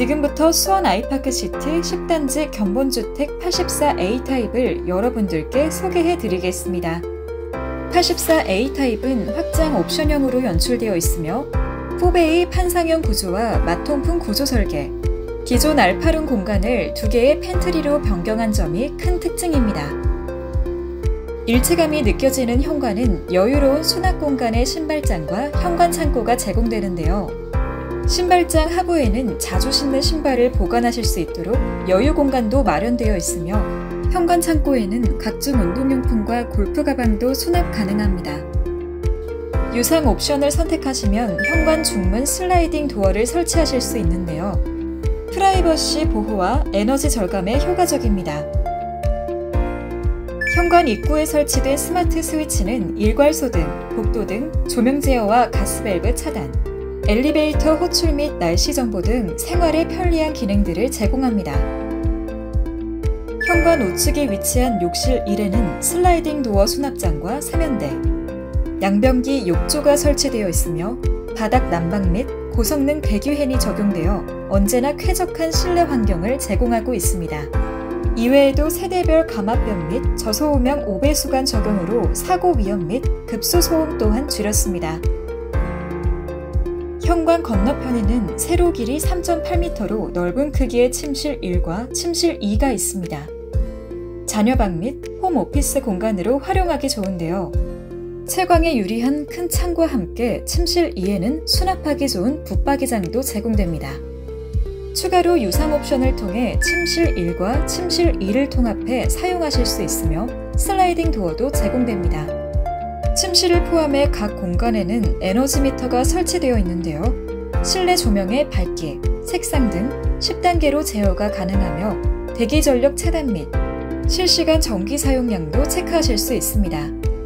지금부터 수원 아이파크시티 10단지 견본주택 84A 타입을 여러분들께 소개해 드리겠습니다. 84A 타입은 확장 옵션형으로 연출되어 있으며 4베이 판상형 구조와 마통풍 구조 설계, 기존 알파룸 공간을 2개의 팬트리로 변경한 점이 큰 특징입니다. 일체감이 느껴지는 현관은 여유로운 수납 공간의 신발장과 현관 창고가 제공되는데요. 신발장 하부에는 자주 신는 신발을 보관하실 수 있도록 여유 공간도 마련되어 있으며 현관 창고에는 각종 운동용품과 골프 가방도 수납 가능합니다. 유상 옵션을 선택하시면 현관 중문 슬라이딩 도어를 설치하실 수 있는데요. 프라이버시 보호와 에너지 절감에 효과적입니다. 현관 입구에 설치된 스마트 스위치는 일괄소 등, 복도 등 조명 제어와 가스밸브 차단, 엘리베이터 호출 및 날씨 정보 등 생활에 편리한 기능들을 제공합니다. 현관 우측에 위치한 욕실 1에는 슬라이딩 도어 수납장과 세면대, 양변기 욕조가 설치되어 있으며 바닥 난방 및 고성능 배기팬이 적용되어 언제나 쾌적한 실내 환경을 제공하고 있습니다. 이외에도 세대별 감압변 및 저소음형 5배수관 적용으로 사고 위험 및 급소소음 또한 줄였습니다. 현관 건너편에는 세로 길이 3.8m로 넓은 크기의 침실 1과 침실 2가 있습니다. 자녀방 및 홈오피스 공간으로 활용하기 좋은데요. 채광에 유리한 큰 창과 함께 침실 2에는 수납하기 좋은 붙박이장도 제공됩니다. 추가로 유상 옵션을 통해 침실 1과 침실 2를 통합해 사용하실 수 있으며 슬라이딩 도어도 제공됩니다. 침실을 포함해 각 공간에는 에너지 미터가 설치되어 있는데요. 실내 조명의 밝기, 색상 등 10단계로 제어가 가능하며 대기 전력 차단 및 실시간 전기 사용량도 체크하실 수 있습니다.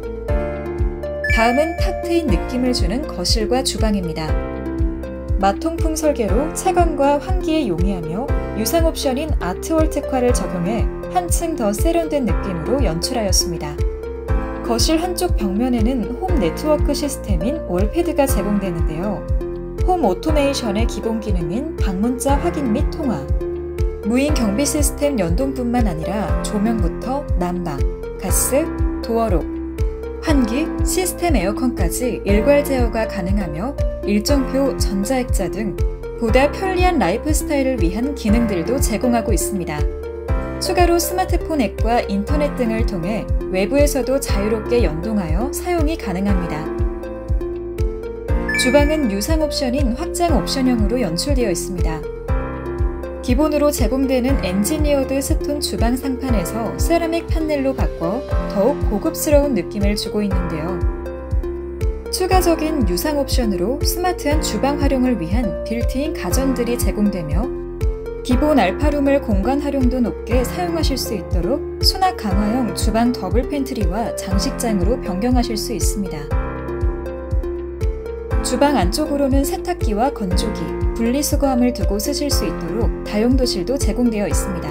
다음은 탁 트인 느낌을 주는 거실과 주방입니다. 마통풍 설계로 채광과 환기에 용이하며 유상 옵션인 아트월 특화를 적용해 한층 더 세련된 느낌으로 연출하였습니다. 거실 한쪽 벽면에는 홈 네트워크 시스템인 월패드가 제공되는데요. 홈 오토메이션의 기본 기능인 방문자 확인 및 통화, 무인 경비 시스템 연동뿐만 아니라 조명부터 난방, 가스, 도어록, 환기, 시스템 에어컨까지 일괄 제어가 가능하며 일정표, 전자액자 등 보다 편리한 라이프 스타일을 위한 기능들도 제공하고 있습니다. 추가로 스마트폰 앱과 인터넷 등을 통해 외부에서도 자유롭게 연동하여 사용이 가능합니다. 주방은 유상 옵션인 확장 옵션형으로 연출되어 있습니다. 기본으로 제공되는 엔지니어드 스톤 주방 상판에서 세라믹 판넬로 바꿔 더욱 고급스러운 느낌을 주고 있는데요. 추가적인 유상 옵션으로 스마트한 주방 활용을 위한 빌트인 가전들이 제공되며 기본 알파룸을 공간 활용도 높게 사용하실 수 있도록 수납 강화형 주방 더블 팬트리와 장식장으로 변경하실 수 있습니다. 주방 안쪽으로는 세탁기와 건조기, 분리수거함을 두고 쓰실 수 있도록 다용도실도 제공되어 있습니다.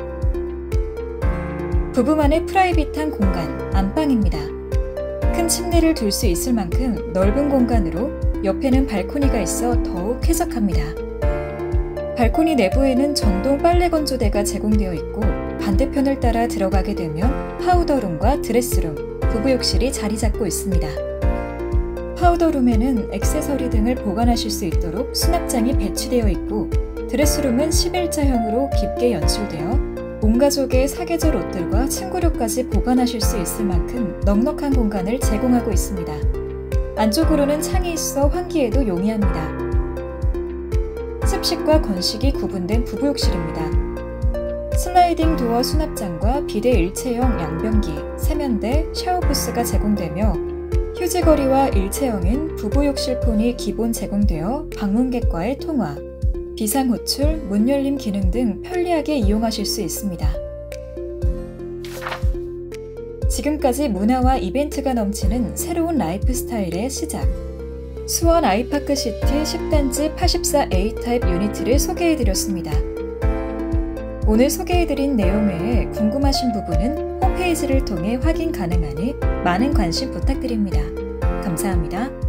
부부만의 프라이빗한 공간, 안방입니다. 큰 침대를 둘 수 있을 만큼 넓은 공간으로 옆에는 발코니가 있어 더욱 쾌적합니다. 발코니 내부에는 전동 빨래 건조대가 제공되어 있고 반대편을 따라 들어가게 되면 파우더룸과 드레스룸, 부부욕실이 자리 잡고 있습니다. 파우더룸에는 액세서리 등을 보관하실 수 있도록 수납장이 배치되어 있고 드레스룸은 11자형으로 깊게 연출되어 온 가족의 사계절 옷들과 침구류까지 보관하실 수 있을 만큼 넉넉한 공간을 제공하고 있습니다. 안쪽으로는 창이 있어 환기에도 용이합니다. 습식과 건식이 구분된 부부욕실입니다. 슬라이딩 도어 수납장과 비대 일체형 양변기, 세면대, 샤워부스가 제공되며 휴지거리와 일체형인 부부욕실 폰이 기본 제공되어 방문객과의 통화, 비상호출, 문 열림 기능 등 편리하게 이용하실 수 있습니다. 지금까지 문화와 이벤트가 넘치는 새로운 라이프 스타일의 시작, 수원 아이파크시티 10단지 84A 타입 유니트를 소개해드렸습니다. 오늘 소개해드린 내용 외에 궁금하신 부분은 홈페이지를 통해 확인 가능하니 많은 관심 부탁드립니다. 감사합니다.